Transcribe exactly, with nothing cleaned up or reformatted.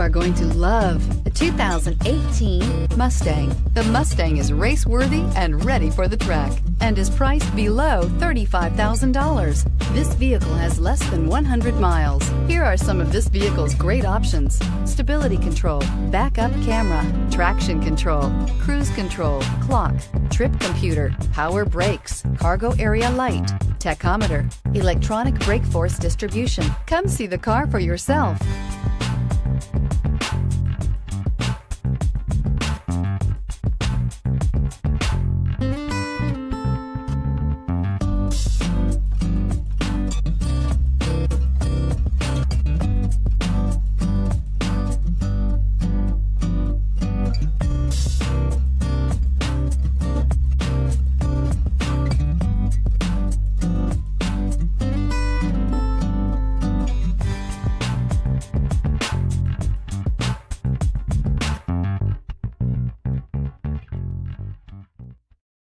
are going to love the two thousand eighteen Mustang. The Mustang is race-worthy and ready for the track and is priced below thirty-five thousand dollars. This vehicle has less than one hundred miles. Here are some of this vehicle's great options: stability control, backup camera, traction control, cruise control, clock, trip computer, power brakes, cargo area light, tachometer, electronic brake force distribution. Come see the car for yourself.